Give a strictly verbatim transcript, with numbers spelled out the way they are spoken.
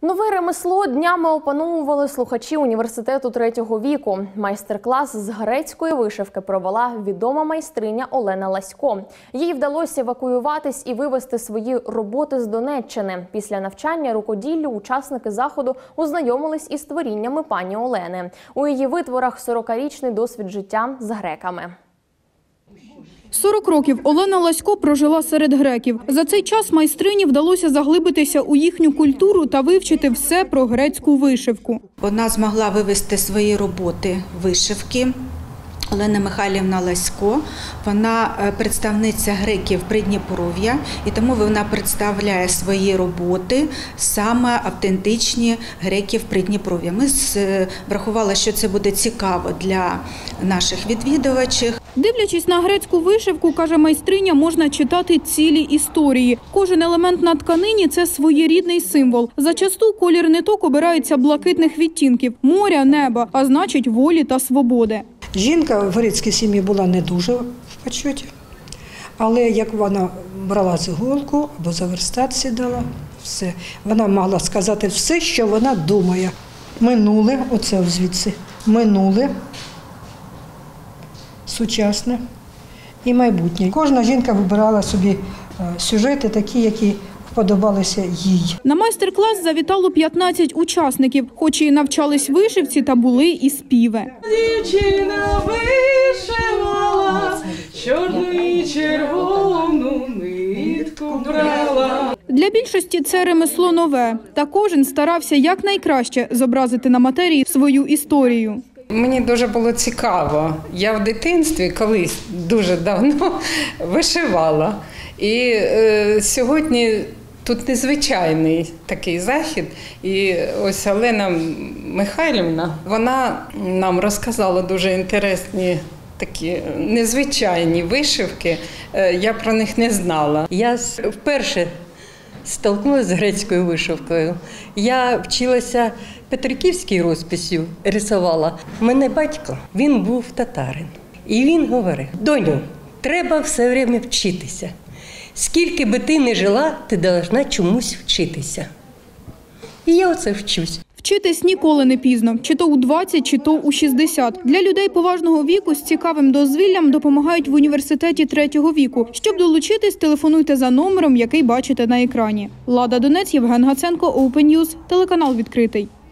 Нове ремесло днями опановували слухачі університету третього віку. Майстер-клас з грецької вишивки провела відома майстриня Олена Ласько. Їй вдалося евакуюватись і вивезти свої роботи з Донеччини. Після навчання рукоділлю учасники заходу ознайомились із творіннями пані Олени. У її витворах сорокарічний досвід життя з греками. сорок років Олена Ласько прожила серед греків. За цей час майстрині вдалося заглибитися у їхню культуру та вивчити все про грецьку вишивку. Вона змогла вивести свої роботи вишивки. Олена Михайлівна Ласько, вона представниця греків Придніпров'я, і тому вона представляє свої роботи саме автентичні греків Придніпров'я. Ми врахували, що це буде цікаво для наших відвідувачів. Дивлячись на грецьку вишивку, каже майстриня, можна читати цілі історії. Кожен елемент на тканині – це своєрідний символ. Зачасту колір ниток обирається блакитних відтінків – моря, неба, а значить волі та свободи. Жінка в грецькій сім'ї була не дуже в почуті, але як вона брала цеголку або за верстат сідала, все. Вона могла сказати все, що вона думає. Минуле, оце звідси, минуле, сучасне і майбутнє. Кожна жінка вибирала собі сюжети такі, які подобалися їй. На майстер-клас завітало п'ятнадцять учасників, хоч і навчались вишивці, та були і співи. Дівчина вишивала, чорну і червону нитку брала. Для більшості це ремесло нове, та кожен старався якнайкраще зобразити на матерії свою історію. Мені дуже було цікаво. Я в дитинстві колись дуже давно вишивала. І е, сьогодні тут незвичайний такий захід. І ось Олена Михайлівна, вона нам розказала дуже інтересні такі незвичайні вишивки. Я про них не знала. Я вперше столкнулася з грецькою вишивкою. Я вчилася петриківській розписі, рисувала. У мене батько, він був татарин. І він говорив: доню, треба все время вчитися. Скільки би ти не жила, ти повинна чомусь вчитися. І я оце вчусь. Вчитись ніколи не пізно, чи то у двадцять, чи то у шістдесят. Для людей поважного віку з цікавим дозвіллям допомагають в університеті третього віку. Щоб долучитись, телефонуйте за номером, який бачите на екрані. Лада Донець, Євген Гаценко, Open News, телеканал відкритий.